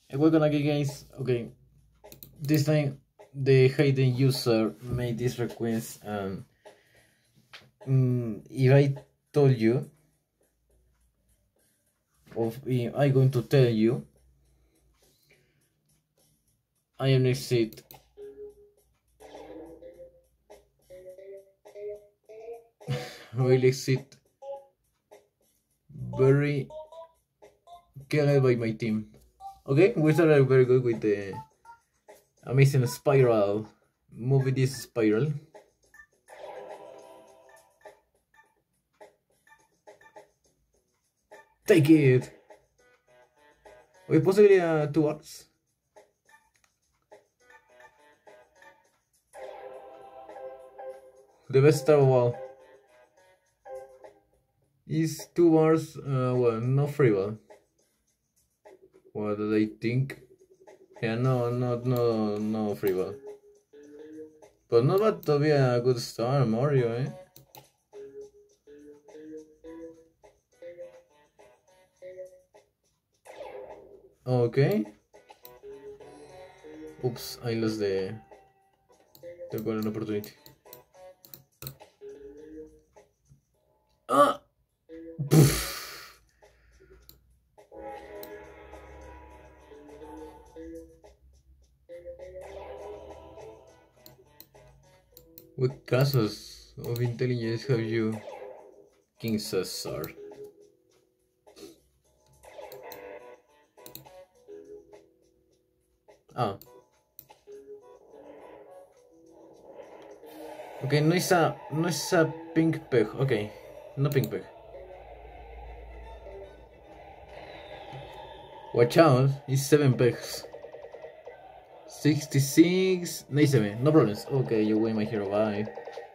Welcome again, guys. Okay, this time the hidden user made this request, and if I told you, I'm going to tell you, I am exit. Will exit very carried by my team. Okay, we started very good with the amazing spiral. Moving this spiral. Take it! Wait, possibly 2 hours? The best star wall is 2 hours, well, no free ball. What do they think? Yeah, no free ball. But not bad to be a good star, Mario, eh? Okay. Oops, I lost the golden opportunity. Ah! Poof. What casos of intelligence have you, King Caesar? Ah. Okay, no es a pink peg. Okay, no pink peg. Watch out, it's 7 pegs. 66, 97, no problems. Okay, you win, my hero, bye.